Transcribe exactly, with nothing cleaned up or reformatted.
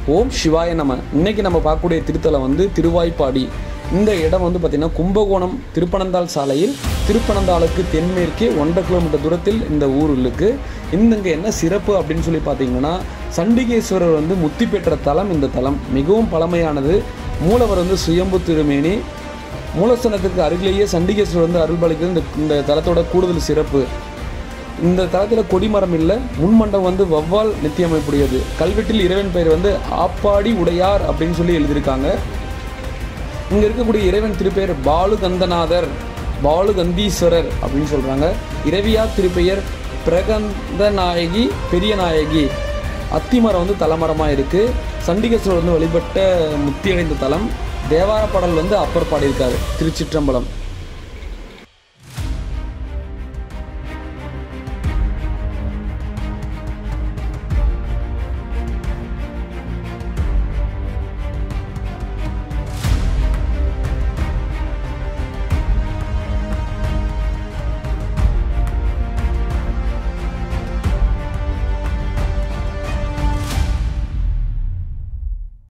ஓம் சிவாய நம. இன்னைக்கு நம்ம பார்க்கக்கூடிய திருத்தலம் வந்து திருவாய்ப்பாடி. இந்த இடம் வந்து பார்த்திங்கன்னா கும்பகோணம் திருப்பனந்தாள் சாலையில் திருப்பனந்தாளுக்கு தென்மேற்கே ஒன்றரை கிலோமீட்டர் தூரத்தில் இந்த ஊர் இருக்குது. இங்கே என்ன சிறப்பு அப்படின்னு சொல்லி பார்த்தீங்கன்னா, சண்டிகேஸ்வரர் வந்து முத்தி பெற்ற தலம். இந்த தலம் மிகவும் பழமையானது. மூலவர் வந்து சுயம்பு திருமேனி. மூலஸ்தானத்துக்கு அருகிலேயே சண்டிகேஸ்வரர் வந்து அருள்பாலிக்கிறது இந்த இந்த தலத்தோட கூடுதல் சிறப்பு. இந்த தலத்தில் கொடிமரம் இல்லை. முன்மண்டபம் வந்து வவ்வால் நித்தியமைப்புடையது. கல்வெட்டில் இறைவன் பெயர் வந்து ஆப்பாடி உடையார் அப்படின்னு சொல்லி எழுதியிருக்காங்க. இங்கே இருக்கக்கூடிய இறைவன் திருப்பெயர் பாலுகந்தநாதர், பாலுகந்தீஸ்வரர் அப்படின்னு சொல்கிறாங்க. இரவியார் திருப்பெயர் பிரகந்தநாயகி பெரிய நாயகி. அத்திமரம் வந்து தலைமரமாக இருக்குது. சண்டிகேஸ்வரர் வந்து வழிபட்ட முத்தியடைந்த தலம். தேவார பாடல் வந்து அப்பர் பாடியிருக்காரு. திருச்சிற்றம்பலம்.